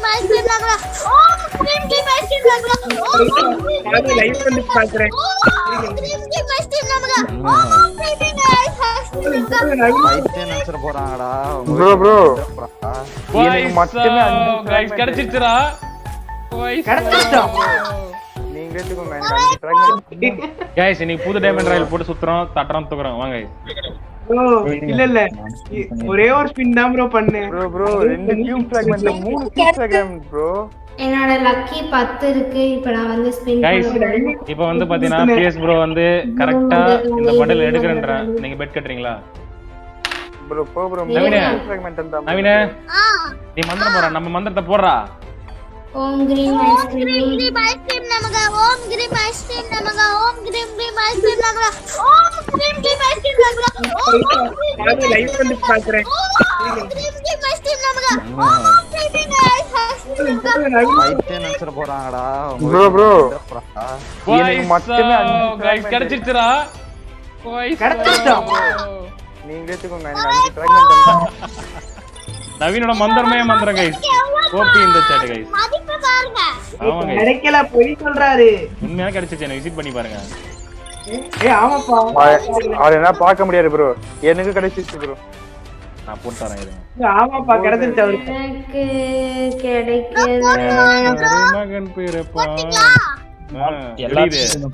Cream ice cream லங்கடா கிரீம் ice cream லங்கடா நான் லைவ் பண்ணி பாக்குறேன் கிரீம் ஐஸ்கிரீம் லங்கடா கிரீம் ஐஸ்கிரீம் நினைச்சிர போறாங்கடா ப்ரோ எனக்கு மட்டுமே 5 गाइस கிடைச்சிச்சுடா கடத்திட்டோம் நீங்க ஏத்துக்கோங்க எனக்கு 5 ஃபிராக்மெண்ட் गाइस இன்னைக்கு புது டைமண்ட் ராயல் போட்டு சுத்துறோம் தட்டறோம் தூக்குறோம் வாங்க ப்ரோ இல்ல ஒரே ஒரு ஸ்பின் தான் ப்ரோ பண்ணேன் ப்ரோ 2 கியூப் ஃபிராக்மெண்ட்ல 3 கியூப் ஃபிராக்மெண்ட் ப்ரோ என்னோட லக்கி 10 இருக்கு இப்போ நான் வந்து ஸ்பின் गाइस இப்போ வந்து பாத்தீனா PS ப்ரோ வந்து கரெக்ட்டா இந்த பண்டல் எடுக்கறேன்றா நீங்க பெட் கட்டறீங்களா ப்ரோ ப்ரோ நவீன ஃபிராக்மெண்ட் அந்த நவீன நீ மந்திரம் போறா நம்ம மந்திரத்தை போடுறா ஓம் கிரீம் ஐஸ்கிரீம் நமக ஓம் கிரீம் ஐஸ்கிரீம் நமக ஓம் கிரீம் ஐஸ்கிரீம் நமக ஓம் கிரீம் ஐஸ்கிரீம் நமக நான் லைவ் பண்ணி பாக்குறேன் கிரீம் ஐஸ்கிரீம் நமக ஓம் கிரீம் ஐஸ்கிரீம் நினைச்சிர போறாங்கடா ப்ரோ எனக்கு மட்டுமே 5 गाइस கிடைச்சிச்சுடா கடத்திட்டோம் நீங்க ஏத்துக்கோங்க எனக்கு 5 ஃபிராக்மெண்ட் நவீனோட மந்திரமே மந்திரம் गाइस ஓபி இந்த சாட் गाइस மதிப்பு பாருங்க ஆமா गाइस கிடைக்கல போய் சொல்றாரு உண்மையா கிடைச்சிச்சு எனக்கு விசிட் பண்ணி பாருங்க ஆமாப்பா அது என்ன பார்க்க முடியாது ப்ரோ எனக்கு கிடைச்சிச்சு ப்ரோ நான் போட்டு தரேன் இருங்க ஆமாப்பா கிடைச்சிருச்சு அவருக்கு எனக்கு கிடைக்கல மகன் பிறப்பா எல்லாரும்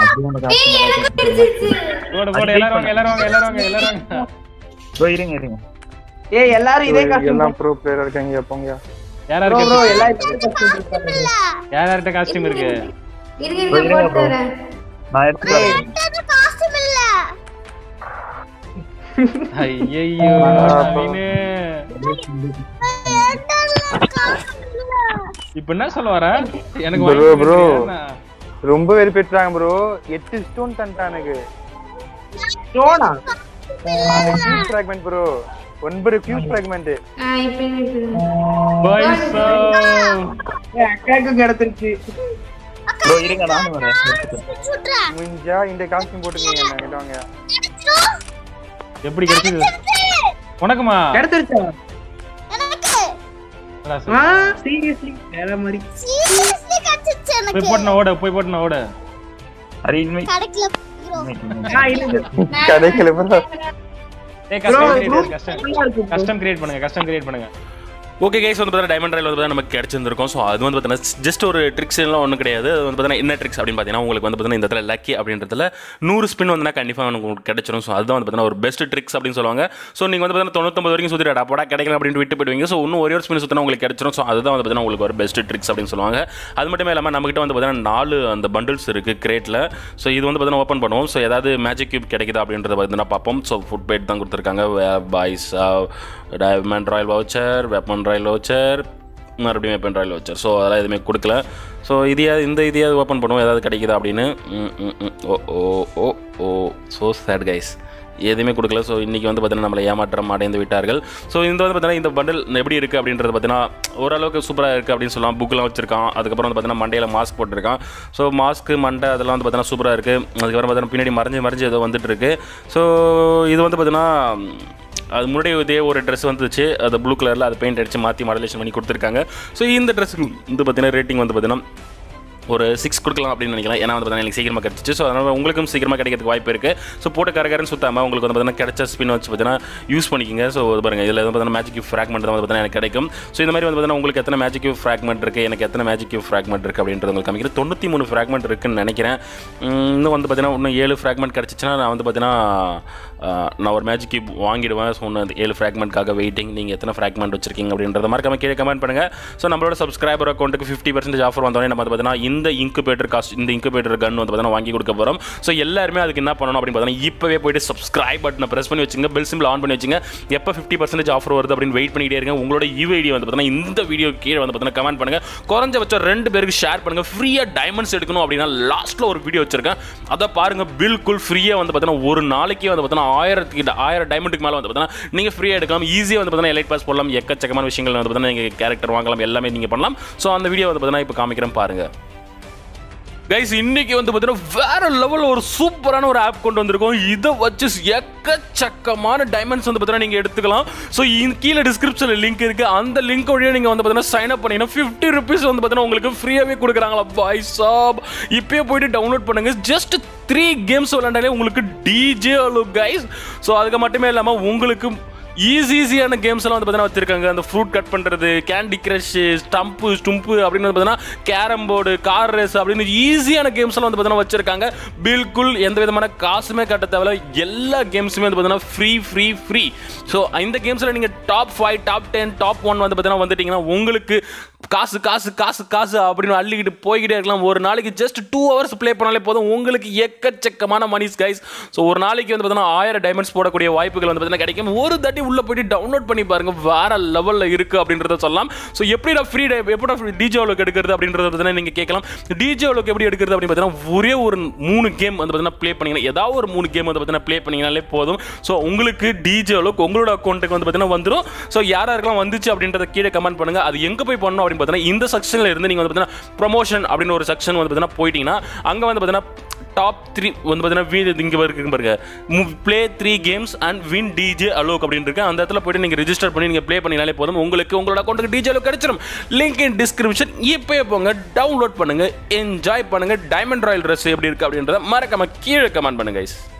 போடு எல்லாரும் வாங்க ப்ரோ இருங்க ஏய் எல்லாரும் இதே காஸ்டியூம் எல்லாம் ப்ரோ பிளேயர் இருக்காங்க போங்க யாராருக்கு ப்ரோ எல்லாம் இதே காஸ்டியூம் இருக்காங்க யாரார்ட்ட காஸ்டியூம் இருக்கு இருங்க போட்டு வரேன் நான் எடுத்துறேன் எனக்கு காஸ்டியூம் இல்ல ஐயையோ நவீனே இப்போ என்ன சொல்ல வர எனக்கு ப்ரோ ரொம்ப வெரி பெட்றாங்க ப்ரோ 8 ஸ்டோன் தண்டானுக்கு ஸ்டோனா cube fragment bro 9 cube fragment இப்போ பாய்ஸ் அக்காக்கு கிடைச்சிருச்சு ப்ரோ இருங்க நான் வரேன் சுட்றேன் முடிஞ்சா இந்த காஸ்டியூம் போட்டுக்கங்க என்ன கிட்டவாங்க எப்படி கிடைச்சது உனக்குமா கிடைச்சிருச்சா எனக்கு சீரியஸ்லி வேற மாதிரி சீரியஸ்லி கச்சிச்சு எனக்கு போய் போட்டு ஓட அரே இன்மை கிடைக்கல இல்ல கிடைக்கல ப்ரோ ஏய் கஸ்டம் கிரியேட் பண்ணுங்க ஓகே கைஸ் வந்து பார்த்தீங்கன்னா டைமண்ட் ராயல் வந்து நமக்கு கிடைச்சிருந்திருக்கும். ஸோ அது வந்து பார்த்தீங்கன்னா ஜஸ்ட் ஒரு ட்ரிக்ஸ் எல்லாம் ஒன்றும் கிடையாது. அது வந்து பார்த்தீங்கன்னா என்ன ட்ரிக்ஸ் அப்படின்னு பார்த்தீங்கன்னா உங்களுக்கு வந்து பார்த்தீங்கன்னா இந்த இடத்துல லக்கி அப்படின்றதுல 100 ஸ்பின் வந்து கண்டிப்பாக உங்களுக்கு கிடைச்சிரும். ஸோ அதுதான் வந்து பார்த்தீங்கன்னா ஒரு பெஸ்ட் ட்ரிக்ஸ் அப்படின்னு சொல்லுவாங்க. ஸோ நீங்கள் வந்து பார்த்தீங்கன்னா 99 வரைக்கும் சுற்றிட்டு அப்படா கிடைக்கல அப்படின்னு விட்டு போயிடுவீங்க. ஸோ இன்னும் ஒரே ஒரு ஸ்பின் சுற்றினா உங்களுக்கு கிடைச்சிரும். ஸோ அதுதான் வந்து பார்த்தீங்கன்னா உங்களுக்கு ஒரு பெஸ்ட் ட்ரிக்ஸ் அப்படின்னு சொல்லுவாங்க. அது மட்டுமே இல்லாமல் நம்மகிட்ட வந்து பார்த்தீங்கன்னா 4 அந்த பண்டில்ஸ் இருக்குது கிரேட்டில். ஸோ இது வந்து பார்த்தீங்கன்னா ஓப்பன் பண்ணுவோம். ஸோ ஏதாவது மேஜிக் கியூப் கிடைக்குதா அப்படின்றத பார்த்தீங்கன்னா பார்ப்போம். ஸோ ஃபுட் பேட் தான் கொடுத்துருக்காங்க. Boys diamond royal voucher, weapon royal voucher, மறுபடியும் வெப்பன் ராயல் வவுச்சர். ஸோ அதெல்லாம் எதுவுமே கொடுக்கல. ஸோ இந்த இதையாவது ஓப்பன் பண்ணுவோம் ஏதாவது கிடைக்குதா அப்படின்னு. ஸோ சேட் கைஸ், எதுவுமே கொடுக்கல. ஸோ இன்றைக்கி வந்து பார்த்தீங்கன்னா நம்மளை ஏமாற்றம் அடைந்து விட்டார்கள். ஸோ இந்த வந்து பார்த்தீங்கன்னா இந்த பண்டில் எப்படி இருக்குது அப்படின்றது பார்த்தீங்கன்னா ஓரளவுக்கு சூப்பராக இருக்குது அப்படின்னு சொல்லலாம். புக்கெலாம் வச்சிருக்கான். அதுக்கப்புறம் வந்து பார்த்தீங்கன்னா மண்டையில் மாஸ்க் போட்டிருக்கான். ஸோ மாஸ்க்கு மண்டை அதெல்லாம் வந்து பார்த்தீங்கன்னா சூப்பராக இருக்குது. அதுக்கப்புறம் பார்த்தீங்கன்னா பின்னாடி மறைஞ்சு ஏதோ வந்துட்டு இருக்கு. ஸோ இது வந்து பார்த்தீங்கன்னா அது முன்னாடி இதே ஒரு ட்ரெஸ் வந்துச்சு, அது ப்ளூ கலரில் அது பெயிண்ட் அடித்து மாற்றி மாடலேஷன் பண்ணி கொடுத்துருக்காங்க. ஸோ இந்த ட்ரெஸ்ஸுக்கு வந்து பார்த்தீங்கன்னா ரேட்டிங் வந்து பார்த்தீங்கன்னா ஒரு 6 கொடுக்கலாம் அப்படின்னு நினைக்கலாம். ஏன்னா வந்து பார்த்தீங்கன்னா எனக்கு சீக்கிரமாக கிடச்சிச்சு. ஸோ அதனால் உங்களுக்கும் சீக்கிரமாக கிடைக்கிறதுக்கு வாய்ப்பு இருக்குது. ஸோ போட்ட கரகரன்னு சுத்தாமல் உங்களுக்கு வந்து பார்த்தீங்கன்னா கிடைச்ச ஸ்பின் வச்சு பார்த்தீங்கன்னா யூஸ் பண்ணிக்கிங்க. ஸோ பாருங்கள் இதில் வந்து பார்த்தீங்கன்னா மேஜிக் கியூப் ஃப்ராக்மெண்ட் தான் வந்து பார்த்தீங்கன்னா எனக்கு கிடைக்கும். ஸோ இந்த மாதிரி வந்து பார்த்தீங்கன்னா உங்களுக்கு எத்தனை மேஜிக் கியூப் ஃப்ராக்மெண்ட் இருக்குது, எனக்கு எத்தனை மேஜிக் கியூப் ஃப்ராக்மெண்ட் இருக்குது அப்படின்றது உங்களுக்கு காமிக்கிறேன். 93 ஃப்ராக்மெண்ட் இருக்குன்னு நினைக்கிறேன். இன்னும் வந்து பார்த்தீங்கன்னா இன்னும் 7 ஃப்ராக்மெண்ட் கிடச்சிச்சின்னா நான் வந்து பார்த்தீங்கன்னா நான் ஒரு மேஜிக் கியூப் வாங்கிடுவேன். ஸோ ஒன்று 7 ஃப்ராக்மெண்ட்காக வெயிட்டிங். நீங்கள் எத்தனை ஃப்ராக்மெண்ட் வச்சிருக்கீங்க அப்படின்றத மறக்காம கீழே கமெண்ட் பண்ணுங்கள். ஸோ நம்மளோட சப்ஸ்கிரைபர் அக்கௌண்ட்டுக்கு 50% ஆஃபர் வந்தோடனே நம்ம வந்து பார்த்தீங்கன்னா இந்த இன்குபேட்டர் கன் வந்து பார்த்தீங்கன்னா வாங்கி கொடுக்க போகிறோம். ஸோ எல்லாருமே அதுக்கு என்ன பண்ணணும் அப்படின்னு பார்த்தீங்கன்னா இப்போவே போயிட்டு சப்ஸ்கிரைப் பட்டனை ப்ரெஸ் பண்ணி வச்சுங்க, பெல் சிம்பிள் ஆன் பண்ணி வச்சுங்க. எப்போ 50% ஆஃபர் வருது அப்படின்னு வெயிட் பண்ணிக்கிட்டே இருங்க. உங்களோட யூஐடி வந்து பார்த்தீங்கன்னா இந்த வீடியோ கீழே வந்து பார்த்தீங்கன்னா கமெண்ட் பண்ணுங்கள். குறைஞ்சபட்சம் 2 பேருக்கு ஷேர் பண்ணுங்கள். ஃப்ரீயாக டைமண்ட்ஸ் எடுக்கணும் அப்படின்னா லாஸ்ட்டில் ஒரு வீடியோ வச்சிருக்கேன், அதை பாருங்கள். பில்குல் ஃப்ரீயாக வந்து பார்த்தீங்கன்னா ஒரு நாளைக்கு வந்து பார்த்தீங்கன்னா 1000 டைமண்டுக்கு மேலே வந்து பார்த்தீங்கன்னா நீங்கள் ஃப்ரீயாக எடுக்கலாம். ஈஸியாக வந்து பார்த்தீங்கன்னா எலைட் பாஸ் போடலாம். எக்கச்சக்கமான விஷயங்கள் வந்து பார்த்தீங்கன்னா நீங்கள் கேரக்டர் வாங்கலாம், எல்லாமே நீங்கள் பண்ணலாம். ஸோ அந்த வீடியோ வந்து பார்த்தீங்கன்னா இப்போ காமிக்கிறேன் பாருங்கள். கைஸ் இன்னைக்கு வந்து பார்த்தீங்கன்னா வேற லெவலில் ஒரு சூப்பரான ஒரு ஆப் கொண்டு வந்திருக்கோம். இதை வச்சு எக்கச்சக்கமான டைமண்ட்ஸ் வந்து பார்த்தீங்கன்னா நீங்கள் எடுத்துக்கலாம். ஸோ கீழே டிஸ்கிரிப்ஷனில் லிங்க் இருக்குது. அந்த லிங்க் வழியாக நீங்கள் வந்து பார்த்தீங்கன்னா சைன் அப் பண்ணிங்கன்னா 50 rupees வந்து பார்த்தீங்கன்னா உங்களுக்கு ஃப்ரீயாகவே கொடுக்குறாங்களா பாய் சாப். இப்போயே போயிட்டு டவுன்லோட் பண்ணுங்க. ஜஸ்ட் 3 கேம்ஸ் விளையாண்டாலே உங்களுக்கு டிஜே அலோக் கைஸ். ஸோ அதுக்கு மட்டுமே இல்லாமல் உங்களுக்கு ஈஸியான கேம்ஸ் எல்லாம் வந்து பார்த்தீங்கன்னா வச்சிருக்காங்க. அந்த ஃப்ரூட் கட் பண்ணுறது, கேண்டி கிரஷ், ஸ்டும்பு அப்படின்னு வந்து பார்த்தீங்கன்னா கேரம் போர்டு, கார் ரேஸ் அப்படின்னு ஈஸியான கேம்ஸ் எல்லாம் வந்து பார்த்தீங்கன்னா வச்சிருக்காங்க. பில்குல் எந்த விதமான காசுமே கட்ட தேவையில்ல. எல்லா கேம்ஸுமே வந்து பார்த்தீங்கன்னா ஃப்ரீ. ஸோ இந்த கேம்ஸில் நீங்கள் டாப் 5, டாப் 10, டாப் 1 வந்து பார்த்தீங்கன்னா வந்துட்டீங்கன்னா உங்களுக்கு காசு அப்படின்னு அள்ளிக்கிட்டு போய்கிட்டே இருக்கலாம். ஒரு நாளைக்கு ஜஸ்ட் 2 hours ப்ளே பண்ணாலே போதும். உங்களுக்கு எக்கச்சக்கமான மணிஸ் கைஸ். ஸோ ஒரு நாளைக்கு வந்து பார்த்தீங்கன்னா 1000 டைமண்ட்ஸ் போடக்கூடிய வாய்ப்புகள் வந்து பார்த்தீங்கன்னா கிடைக்கும். ஒரு தட்டி உள்ள போயிட்டு டவுன்லோட் பண்ணி பாருங்க, வேற லெவலில் இருக்கு அப்படின்றத சொல்லலாம். ஸோ எப்படி டிஜே அலோக் எடுக்கிறது அப்படின்றத பார்த்தீங்கன்னா நீங்கள் கேட்கலாம். டிஜே அலோக் எப்படி எடுக்கிறது அப்படின்னு பார்த்தீங்கன்னா ஒரே ஒரு 3 கேம் வந்து பார்த்தீங்கன்னா ப்ளே பண்ணிங்கன்னா, ஏதாவது ஒரு 3 கேம் வந்து பார்த்தீங்கன்னா ப்ளே பண்ணிங்கனாலே போதும். ஸோ உங்களுக்கு டிஜே அலோக் உங்களோட அக்கௌண்ட்டுக்கு வந்து பார்த்தீங்கன்னா வந்துடும். ஸோ யாருக்கெல்லாம் வந்துச்சு அப்படின்றத கீழே கமெண்ட் பண்ணுங்க. அது எங்கே போய் பண்ணணும் அப்படின்னு பார்த்தீங்கன்னா இந்த செக்ஷனில் இருந்து நீங்கள் வந்து பார்த்தீங்கன்னா ப்ரொமோஷன் அப்படின்னு ஒரு செக்ஷன் வந்து பார்த்தீங்கன்னா போயிட்டீங்கன்னா அங்கே வந்து பார்த்தீங்கன்னா டாப் 3 வந்து பார்த்தீங்கன்னா இங்கே இருக்கு பாருங்க, play 3 games and win DJ Alok அப்படின்னு இருக்கு. அந்த இடத்துல போய்ட்டு நீங்கள் ரெஜிஸ்டர் பண்ணி நீங்கள் ப்ளே பண்ணினாலே போதும். உங்களுக்கு உங்களோட அக்கௌண்ட்டுக்கு டிஜே அலோக் கிடைச்சிடும். Link in description. இப்போயே போங்க, டவுன்லோட் பண்ணுங்க, என்ஜாய் பண்ணுங்க. டைமண்ட் ராயல் ட்ரெஸ் எப்படி இருக்கு அப்படின்றத மறக்காம கீழே கமெண்ட் பண்ணுங்க கைஸ்.